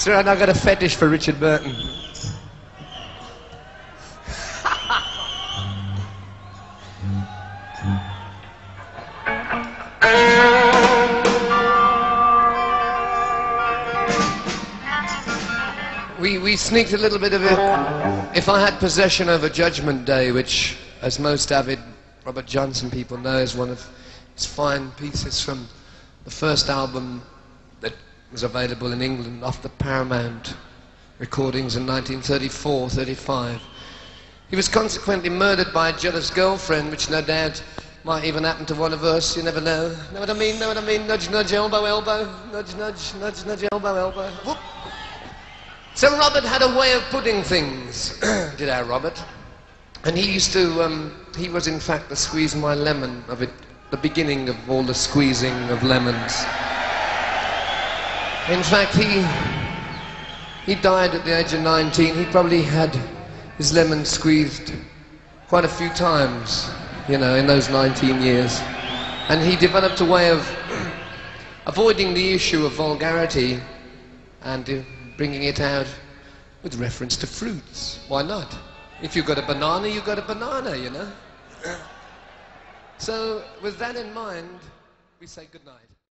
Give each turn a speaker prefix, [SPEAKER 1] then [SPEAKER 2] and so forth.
[SPEAKER 1] right, I got a fetish for Richard Burton. We sneaked a little bit of it. If I had possession over Judgment Day, which, as most avid Robert Johnson people know, is one of his fine pieces from the first album that was available in England off the Paramount recordings in 1934-35. He was consequently murdered by a jealous girlfriend, which no doubt might even happen to one of us. You never know. Know what I mean? Know what I mean? Nudge, nudge, elbow, elbow. Nudge, nudge, nudge, nudge, elbow, elbow. Whoop. So Robert had a way of putting things, did our Robert. And he used to, he was in fact the squeeze my lemon of it, the beginning of all the squeezing of lemons. In fact, he died at the age of 19. He probably had his lemon squeezed quite a few times, you know, in those 19 years. And he developed a way of avoiding the issue of vulgarity and bringing it out with reference to fruits. Why not? If you've got a banana, you've got a banana, you know. So with that in mind, we say good night.